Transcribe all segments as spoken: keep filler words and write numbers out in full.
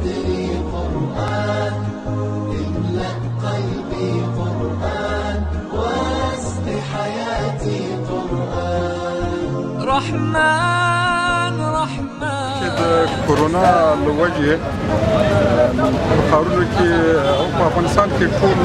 صدري قرآن، املأ قلبي قرآن، واسق حياتي قرآن. رحمن رحمن کورونا له وجې په ښارونو کې او په افغانستان کې ټول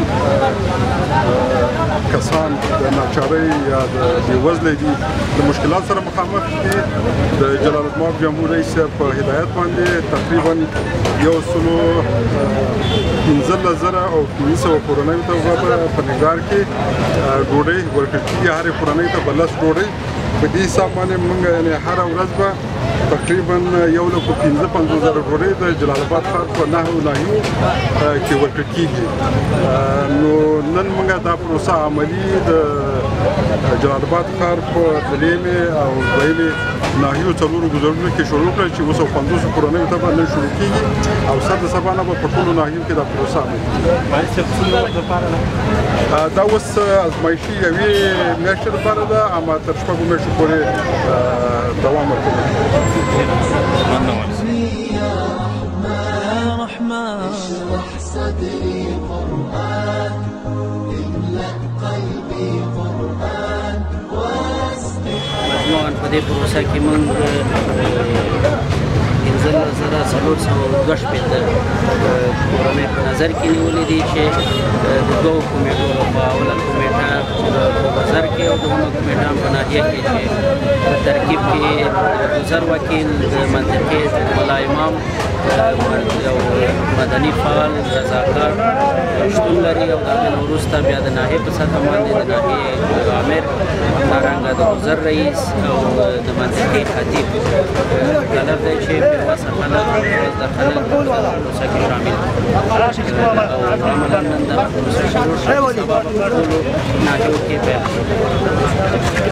کسان د ناچارۍ یا د بېوزلۍ دي د مشکلات سره مخامخ دي. د جلال الدین جمهور رئیس په هدایت باندې تقریبا یو سلو پنځلس زره او پنځه سوه کورنیو ته په ننګرهار کې ډوډۍ ورکړل کېږي. هرې کورنۍ ته به لس ډوډۍ. په دې حساب باندې موږ یعنې هره ورځ به تقریبا یو لک پنځه پنځوس زره ډوډۍ د جلال آباد ښار په نهو ناحیو کې ورکړل کېږي. نو نن موږ دا پروسه عملي د جلال آباد ښار په درېیمې او دویمې ناحیو څلورو ګزرونو کې شروع کړه چې اوس سوه پنځوسو کورنیو ته به نن شروع کېږي او سر د سبا نه به په ټولو ناحیو کې دا پروسه عملي کېږي. دا اوس ازمایشي یوې میاشتې لپاره ده، اما تر شپږو میاشتو پورې دوام ورکوي. اشرح صدري قرآن، املأ قلبي قرآن، واسق مجموعاً په دې پروسه کې موږ پنځلس زره څلور سوه دوه شپېته کورنۍ په نظر کې نیولې دي چې د دوو کمیټو لخوا اوله کمیټه په بازار کې او دویمه کمیټه په ناحیه کې چې په ترکیب کې ګذر وکیل د منطقې ملا امام یو مدني فعال رضاکار شتون لري او د هغې نه وروسته بیا د ناحیې په سطحه باندې د ناحیې عامر، همدارنګه د ګذر رئیس او د منطقې خطیب طلب دی چې بېوسه خلک د خلک په پروسه کې شامل او عملاً نن دغه پروسه شروع شوه، سبا به په ټولو ناحیو کې پیل شي.